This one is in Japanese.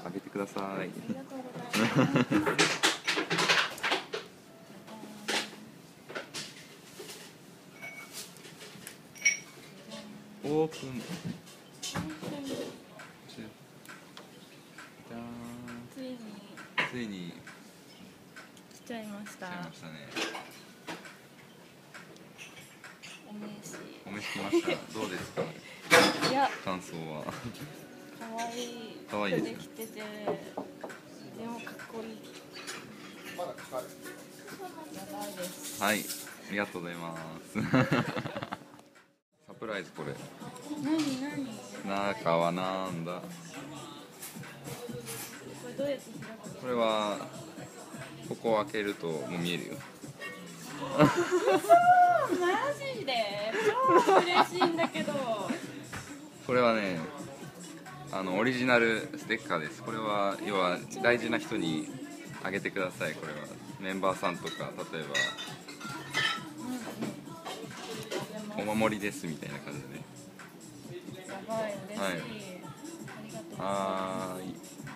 開けてください。 ありがとうございます。 オープン。じゃーん。ついに来ちゃいました。 来ちゃいましたね。 おお召し来ました。どうですか。 いや、 感想は。 可愛い可愛いですね服できてて、でもかっこいい。やばいです。 はい、ありがとうございます。サプライズこれ。 何？ 中はなんだ。 これどうやって開くの？ これはここを開けるともう見えるよ。 マジで超嬉しいんだけど。 これはね、オリジナルステッカーです。これは要は大事な人にあげてください。これはメンバーさんとか、例えばお守りですみたいな感じで。 やばい、嬉しい。 はいありがとうございます。 はーい。